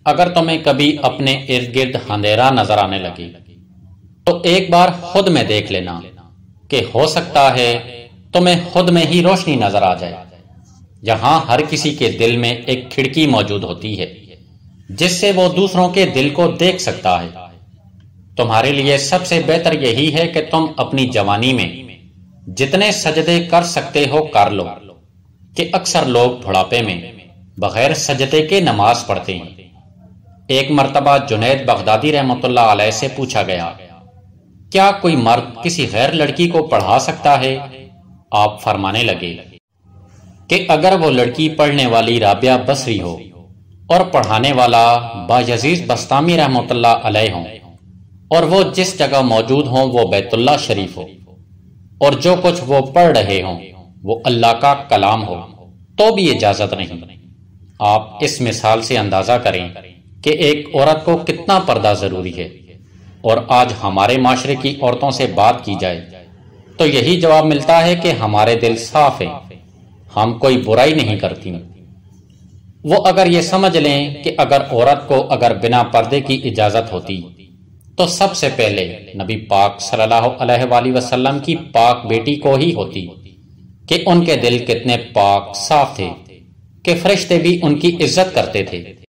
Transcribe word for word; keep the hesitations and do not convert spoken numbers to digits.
اگر تمہیں کبھی اپنے ارد گرد اندھیرا نظر آنے لگے تو ایک بار خود میں دیکھ لینا کہ ہو سکتا ہے تمہیں خود میں ہی روشنی نظر آ جائے۔ جہاں ہر کسی کے دل میں ایک کھڑکی موجود ہوتی ہے جس سے وہ دوسروں کے دل کو دیکھ سکتا ہے۔ تمہارے لیے سب سے بہتر یہی ہے کہ تم اپنی جوانی میں جتنے سجدے کر سکتے ہو کر لو، کہ اکثر لوگ بڑھاپے میں بغیر سجدے کے نماز پڑھتے ہیں۔ ایک مرتبہ جنید بغدادی رحمۃ اللہ علیہ سے پوچھا گیا، کیا کوئی مرد کسی غیر لڑکی کو پڑھا سکتا ہے؟ آپ فرمانے لگے کہ اگر وہ لڑکی پڑھنے والی رابعہ بصری ہو اور پڑھانے والا بایزید بسطامی رحمۃ اللہ علیہ ہوں، اور وہ جس جگہ موجود ہوں وہ بیت اللہ شریف ہو، اور جو کچھ وہ پڑھ رہے ہوں وہ اللہ کا کلام ہو، تو بھی اجازت نہیں۔ آپ اس مثال سے اندازہ کریں کہ ایک عورت کو کتنا پردہ ضروری ہے، اور آج ہمارے معاشرے کی عورتوں سے بات کی جائے تو یہی جواب ملتا ہے کہ ہمارے دل صاف ہیں، ہم کوئی برائی نہیں کرتی۔ وہ اگر یہ سمجھ لیں کہ اگر عورت کو اگر بنا پردے کی اجازت ہوتی تو سب سے پہلے نبی پاک صلی اللہ علیہ وآلہ وسلم کی پاک بیٹی کو ہی ہوتی، کہ ان کے دل کتنے پاک صاف تھے کہ فرشتے بھی ان کی عزت کرتے تھے۔